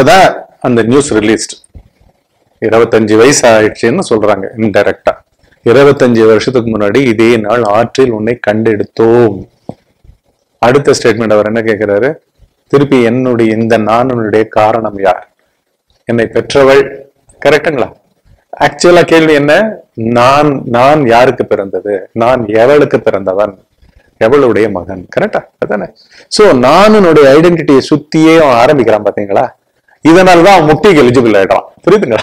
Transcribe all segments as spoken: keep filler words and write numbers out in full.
இப்பதான் அந்த news released. இருபத்தஞ்சு வயசு ஆயிடுச்சுன்னு சொல்றாங்க இன்டைரக்டா. இருபத்தஞ்சு வருஷத்துக்கு முன்னாடி இதே நாள் ஆற்றில் உன்னை கண்டெடுத்தோம். அடுத்த ஸ்டேட்மெண்ட் அவர் என்ன கேட்கிறாரு? திருப்பி என்னுடைய இந்த நானுடைய காரணம் யார்? என்னை பெற்றவள். கரெக்டுங்களா? ஆக்சுவலா கேள்வி என்ன? நான் நான் யாருக்கு பிறந்தது? நான் எவளுக்கு பிறந்தவன்? எவளுடைய மகன்? கரெக்டா? அதானே? சோ நானுடைய ஐடென்டிட்டியை சுத்தியே அவன் ஆரம்பிக்கிறான். பாத்தீங்களா? இதனாலதான் அவன் முக்திக்கு எலிஜிபிள் ஆயிடுறான். புரியுதுங்களா?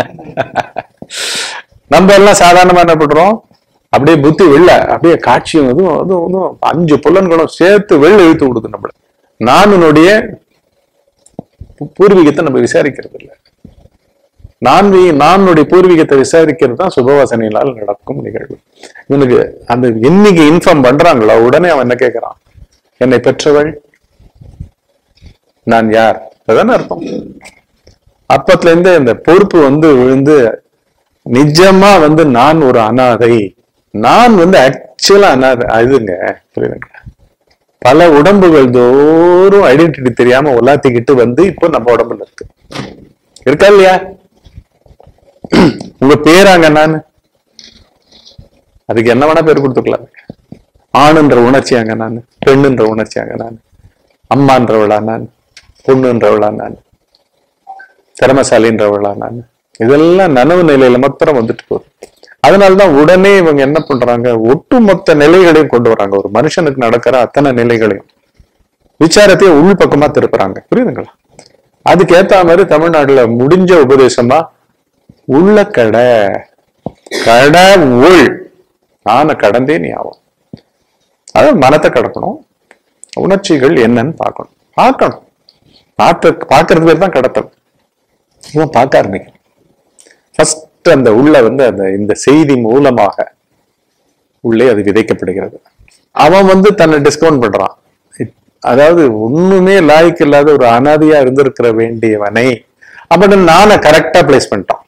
நம்ம எல்லாம் சாதாரணமா என்ன பண்றோம்? அப்படியே புத்தி வெள்ள அப்படியே காட்சியும் அதுவும் அதுவும் அதுவும் அஞ்சு புலன்களும் சேர்த்து வெள்ள இழுத்து விடுது நம்மள. நானுடைய பூர்வீகத்தை நம்ம விசாரிக்கிறது இல்லை. நான் நானுடைய பூர்வீகத்தை விசாரிக்கிறது தான் சுபவாசனையினால் நடக்கும் நிகழ்வு. இவனுக்கு அந்த என்னைக்கு இன்ஃபார்ம் பண்றாங்களோ உடனே அவன் என்ன கேட்கிறான்? என்னை பெற்றவள் நான் யார்? அதான அர்த்தம். அப்பத்துல இருந்து இந்த பொறுப்பு வந்து விழுந்து நிஜமா வந்து நான் ஒரு அனாதை. நான் வந்து ஆக்சுவலா அனாதை. அதுங்க புரியுதுங்க. பல உடம்புகள் தோறும் ஐடென்டிட்டி தெரியாம உலாத்திக்கிட்டு வந்து இப்போ நம்ம உடம்புல இருக்கு. இருக்கா இல்லையா? உங்க பேராங்க நான், அதுக்கு என்ன வேணா பேர் கொடுத்துக்கலாம். ஆணுன்ற உணர்ச்சியாங்க நான், பெண்ணுன்ற உணர்ச்சியாங்க நான், அம்மான்றவளா நான், பொண்ணுன்றவளா நான், திறமசாலின்றவளா நான். இதெல்லாம் நனவு நிலையில மாத்திரம் வந்துட்டு போகுது. அதனாலதான் உடனே இவங்க என்ன பண்றாங்க? ஒட்டுமொத்த நிலைகளையும் கொண்டு வராங்க. ஒரு மனுஷனுக்கு நடக்கிற அத்தனை நிலைகளையும் விசாரத்தையே உள் பக்கமா திருப்புறாங்க. புரியுதுங்களா? அதுக்கு ஏத்த மாதிரி தமிழ்நாட்டுல முடிஞ்ச உபதேசமா உள்ள கடை கடை உள் நான கடந்தே நீ ஆகும். அதாவது மனத்தை கடக்கணும். உணர்ச்சிகள் என்னன்னு பார்க்கணும். பார்க்கணும் பார்க்க பார்க்கறது பேர் தான் கடத்தல். இவன் பார்க்க ஆரம்பிக்கணும். ஃபர்ஸ்ட் அந்த உள்ள வந்து அந்த இந்த செய்தி மூலமாக உள்ளே அது விதைக்கப்படுகிறது. அவன் வந்து தன்னை டிஸ்கவுண்ட் பண்றான். அதாவது ஒண்ணுமே லாய்க்கு இல்லாத ஒரு அனாதையா இருந்திருக்கிற வேண்டியவனை அப்படி நானே கரெக்டா பிளேஸ் பண்ணிட்டான்.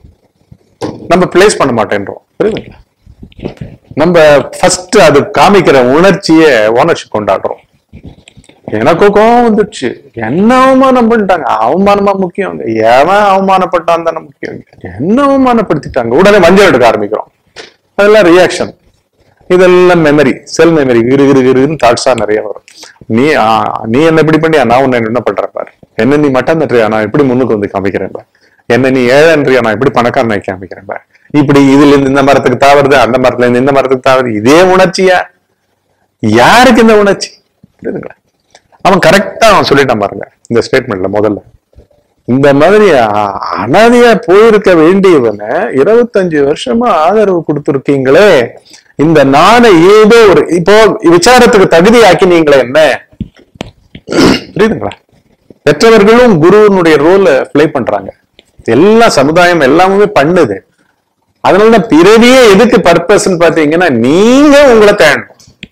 நம்ம பிளேஸ் பண்ண மாட்டேன்றோம். புரியுதுங்களா? நம்ம ஃபர்ஸ்ட் அது காமிக்கிற உணர்ச்சியை ஓனர்ஷிப் கொண்டாடுறோம். எனக்கும் கோவம் வந்துடுச்சு, என்ன அவமானம் பண்ணிட்டாங்க. அவமானமா முக்கியம்? எவன் அவமானப்பட்டான் தானே முக்கியம். என்ன அவமானப்படுத்திட்டாங்க, உடனே மஞ்சள் எடுக்க ஆரம்பிக்கிறோம். அதெல்லாம் ரியாக்ஷன். இதெல்லாம் மெமரி, செல் மெமரி. கிரு கிரு கிருன்னு தாட்ஸா நிறைய வரும். நீ நீ என்ன இப்படி பண்ணியா, நான் உன்ன என்ன பண்றேன் பாரு. என்ன நீ மட்டம் தட்டுறியா, நான் எப்படி முன்னுக்கு வந்து காமிக்கிறேன் பாரு. என்ன நீ ஏழன்றியா, நான் எப்படி பணக்காரனை காமிக்கிறேன் பாரு. இப்படி இதுல இருந்து இந்த மரத்துக்கு தாவறது, அந்த மரத்துல இருந்து இந்த மரத்துக்கு தாவறது. இதே உணர்ச்சியா? யாருக்கு இந்த உணர்ச்சி? புரியுதுங்களா? அவன் கரெக்டா அவன் சொல்லிட்டான் பாருங்க இந்த ஸ்டேட்மெண்ட்ல. முதல்ல இந்த மாதிரி அனாதையா போயிருக்க வேண்டியவனை இருபத்தஞ்சு வருஷமா ஆதரவு கொடுத்துருக்கீங்களே, இந்த நானை ஏதோ ஒரு இப்போ விசாரத்துக்கு தகுதி ஆக்கினீங்களே என்ன? புரியுதுங்களா? பெற்றவர்களும் குருவனுடைய ரோல பிளே பண்றாங்க. எல்லா சமுதாயம் எல்லாமே பண்ணுது. அதனாலதான் பிறவியே எதுக்கு பர்பஸ்ன்னு பாத்தீங்கன்னா, நீங்க உங்களை தேடணும்,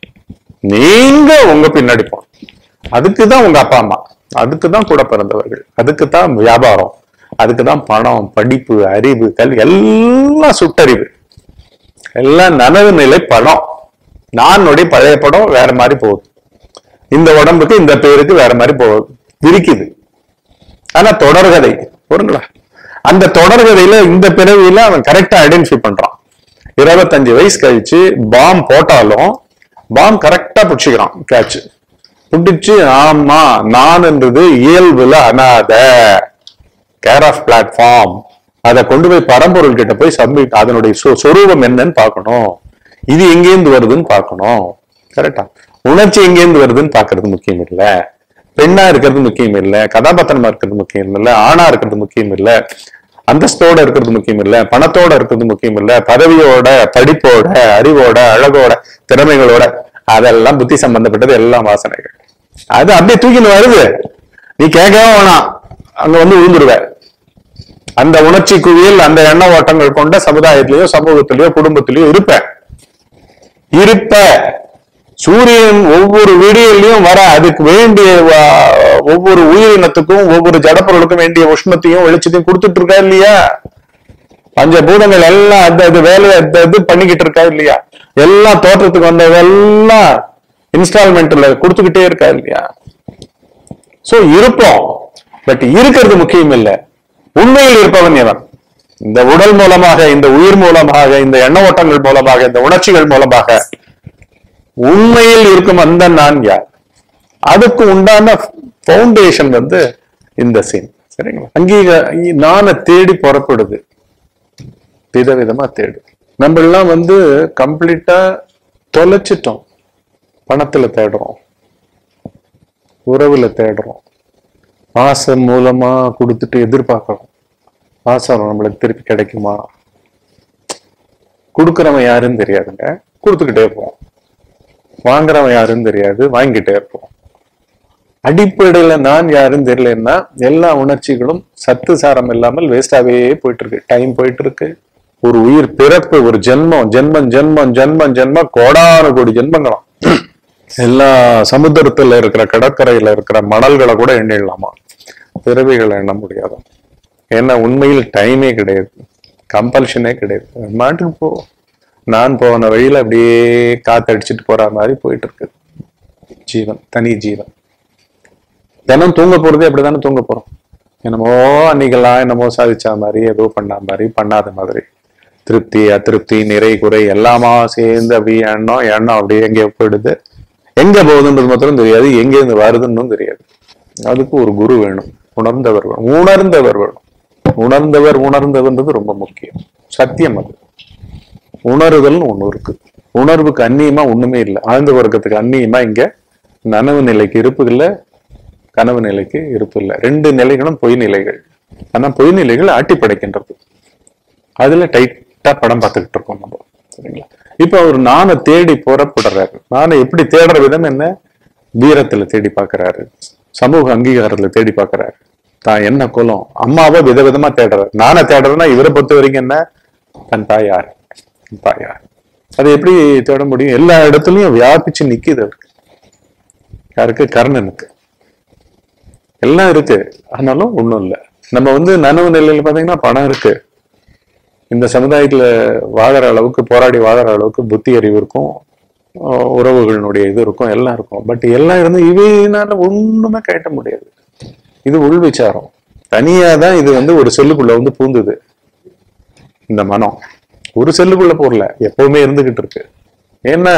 நீங்க உங்க பின்னாடி போகணும். அதுக்குதான் உங்க அப்பா அம்மா, அதுக்குதான் கூட பிறந்தவர்கள், அதுக்குதான் வியாபாரம், அதுக்குதான் பணம், படிப்பு, அறிவு, கல்வி, எல்லாம் சுட்டறிவு, எல்லாம் நனவு நிலை படம். நானுடைய பழைய படம் வேற மாதிரி போகுது. இந்த உடம்புக்கு இந்த பேருக்கு வேற மாதிரி போகுது, விரிக்குது. ஆனா தொடர்கதை பொருங்களா? அந்த தொடர்கதையில இந்த பிறவியில அவன் கரெக்டா ஐடென்டிஃபை பண்றான். இருபத்தஞ்சு வயசு கழிச்சு பாம் போட்டாலும் பாம் கரெக்டா பிடிச்சிக்கிறான். கேட்ச் புடிச்சு, ஆமா நான் என்றது இயல்புல அனாத கேர் ஆஃப் பிளாட்ஃபார்ம். அதை கொண்டு போய் பரம்பொருள் கிட்ட போய் சப்மிட், அதனுடைய சொரூபம் என்னன்னு பார்க்கணும். இது எங்கேருந்து வருதுன்னு பார்க்கணும். கரெக்டா? உணர்ச்சி எங்கேருந்து வருதுன்னு பாக்குறது முக்கியம் இல்ல, பெண்ணா இருக்கிறது முக்கியம் இல்ல, கதாபாத்திரமா இருக்கிறது முக்கியம் இல்ல, ஆணா இருக்கிறது முக்கியம் இல்ல, அந்தஸ்தோட இருக்கிறது முக்கியம் இல்ல, பணத்தோட இருக்கிறது முக்கியம் இல்ல, பதவியோட, படிப்போட, அறிவோட, அழகோட, திறமைகளோட, அதெல்லாம் புத்தி சம்பந்தப்பட்டது, எல்லாம் வாசனைகள். அது அப்படியே தூக்கின்னு வருது. நீ கேட்கவே வேணாம், அங்க வந்து விழுந்துருவ. அந்த உணர்ச்சி குவியல், அந்த எண்ண ஓட்டங்கள் கொண்ட சமுதாயத்திலேயோ சமூகத்திலேயோ குடும்பத்திலேயோ இருப்ப இருப்ப சூரியன் ஒவ்வொரு வீடியோலையும் வர அதுக்கு வேண்டிய ஒவ்வொரு உயிரினத்துக்கும் ஒவ்வொரு ஜடப்பொருளுக்கும் வேண்டிய உஷ்ணத்தையும் வெளிச்சத்தையும் கொடுத்துட்டு இருக்கா இல்லையா? பஞ்சபூதங்கள் எல்லாம் அந்த இது வேலையை இது பண்ணிக்கிட்டு இருக்கா இல்லையா? எல்லாம் தோற்றத்துக்கு வந்ததெல்லாம் இன்ஸ்டால்மெண்ட்ல கொடுத்துக்கிட்டே இருக்கா இல்லையா? சோ இருப்போம். பட் இருக்கிறது முக்கியம் இல்ல, உண்மையில் இருப்பவன் எவன்? இந்த உடல் மூலமாக, இந்த உயிர் மூலமாக, இந்த எண்ண ஓட்டங்கள் மூலமாக, இந்த உணர்ச்சிகள் மூலமாக உண்மையில் இருக்கும் அந்த நான் யார்? அதுக்கு உண்டான பவுண்டேஷன் வந்து இந்த சீன். சரிங்களா? அங்கீக நானை தேடி புறப்படுது, விதவிதமா தேடு. நம்ம எல்லாம் வந்து கம்ப்ளீட்டா தொலைச்சிட்டோம். பணத்துல தேடுறோம், உறவுல தேடுறோம், பாசம் மூலமா கொடுத்துட்டு எதிர்பார்க்கிறோம். பாசம் நம்மளுக்கு திருப்பி கிடைக்குமா? கொடுக்கறவன் யாருன்னு தெரியாதுங்க, கொடுத்துக்கிட்டே இருப்போம். வாங்குறவன் யாருன்னு தெரியாது, வாங்கிட்டே இருப்போம். அடிப்படையில நான் யாருன்னு தெரியலன்னா எல்லா உணர்ச்சிகளும் சத்து சாரம் இல்லாமல் வேஸ்டாவே போயிட்டு இருக்கு. டைம் போயிட்டு இருக்கு. ஒரு உயிர் பிறப்பு, ஒரு ஜென்மம், ஜென்மம் ஜென்மம் ஜென்மம் ஜென்மம் கோடான கோடி ஜென்மங்களாம். எல்லா சமுத்திரத்துல இருக்கிற கடற்கரையில இருக்கிற மணல்களை கூட எண்ணிடலாமா? பிறவிகளை எண்ண முடியாது. ஏன்னா உண்மையில் டைமே கிடையாது, கம்பல்ஷனே கிடையாது. மாட்டுக்கு போ, நான் போன வழியில அப்படியே காத்தடிச்சுட்டு போற மாதிரி போயிட்டு இருக்கு ஜீவன், தனி ஜீவன். தினம் தூங்க போறதே அப்படித்தானே தூங்க போறோம். என்னமோ அன்னைக்கெல்லாம் என்னமோ சாதிச்சா மாதிரி, ஏதோ பண்ண மாதிரி, பண்ணாத மாதிரி, திருப்தி அதிருப்தி நிறை குறை எல்லாமா சேர்ந்து அப்படியே எண்ணம் எண்ணம் அப்படியே எங்கே போயிடுது. எங்க போகுதுன்றது மாத்திரம் தெரியாது, எங்க இருந்து வருதுன்னு தெரியாது. அதுக்கு ஒரு குரு வேணும், உணர்ந்தவர் வேணும், உணர்ந்தவர் வேணும். உணர்ந்தவர் உணர்ந்தவர்ன்றது ரொம்ப முக்கியம். சத்தியம் அது. உணர்தல்னு ஒண்ணு இருக்கு. உணர்வுக்கு அந்நியமா ஒண்ணுமே இல்லை. ஆழ்ந்த வர்க்கத்துக்கு அந்நியமா இங்க நனவு நிலைக்கு இருப்பு இல்லை, கனவு நிலைக்கு இருப்பு இல்லை. ரெண்டு நிலைகளும் பொய் நிலைகள். ஆனா பொய் நிலைகள் ஆட்டி படைக்கின்றது. அதுல டைட்டா படம் பார்த்துக்கிட்டு இருக்கோம் நம்ம. சரிங்களா? இப்ப அவர் நானை தேடி புறப்படுறாரு. நானை எப்படி தேடுற விதம் என்ன? வீரத்துல தேடி பார்க்கிறாரு, சமூக அங்கீகாரத்துல தேடி பார்க்கிறாரு, தான் என்ன குலம், அம்மாவை விதவிதமா தேடுறாரு. நானை தேடுறதுன்னா இவரை பொறுத்த வரைக்கும் என்ன? தன் தாயார், தாயார். அதை எப்படி தேட முடியும்? எல்லா இடத்துலயும் வியாபிச்சு நிக்குது அவருக்கு. யாருக்கு? கர்ணனுக்கு. எல்லாம் இருக்கு, ஆனாலும் ஒண்ணும் இல்லை. நம்ம வந்து நனவு நிலையில பாத்தீங்கன்னா பணம் இருக்கு, இந்த சமுதாயத்துல வாழற அளவுக்கு, போராடி வாழற அளவுக்கு புத்தி அறிவு இருக்கும், உறவுகளினுடைய இது இருக்கும், எல்லாம் இருக்கும். பட் எல்லாம் இருந்து இவையினால ஒண்ணுமே கேட்ட முடியாது. இது உள் விசாரம். தனியாதான் இது வந்து ஒரு செல்லுக்குள்ள வந்து பூந்துது. இந்த மனம் ஒரு செல்லுக்குள்ள போறல, எப்பவுமே இருந்துகிட்டு இருக்கு. ஏன்னா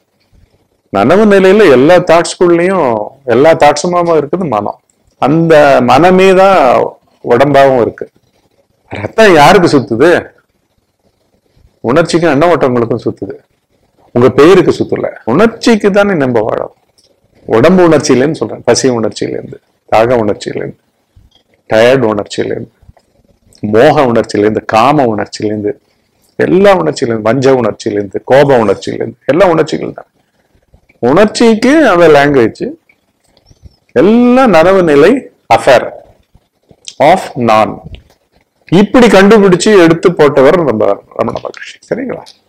நனவு நிலையில எல்லா தாட்ஸ்குள்ளயும் எல்லா தாட்ஸுமாவும் இருக்குது மனம். அந்த மனமே தான் உடம்பாவும் இருக்கு. ரத்தம் யாருக்கு சுத்துது? உணர்ச்சிக்கும் எண்ண ஓட்டங்களுக்கும் சுத்துது. உங்க பெயருக்கு சுத்தல, உணர்ச்சிக்கு தானே நம்ம வாழும். உடம்பு உணர்ச்சியிலேருந்து சொல்றேன், பசி உணர்ச்சியிலேருந்து, தாக உணர்ச்சியிலேருந்து, டயர்டு உணர்ச்சியிலேருந்து, மோக உணர்ச்சியிலேருந்து, காம உணர்ச்சியிலேருந்து, எல்லா உணர்ச்சியிலேருந்து, வஞ்ச உணர்ச்சியிலேருந்து, கோப உணர்ச்சியிலேருந்து, எல்லா உணர்ச்சிகள் தான். உணர்ச்சிக்கு அந்த லாங்குவேஜ் எல்லாம் நனவு நிலை அஃபேர் ஆஃப் நான். இப்படி கண்டுபிடிச்சு எடுத்து போட்டவர் நம்ம ரமண மகரிஷி. சரிங்களா?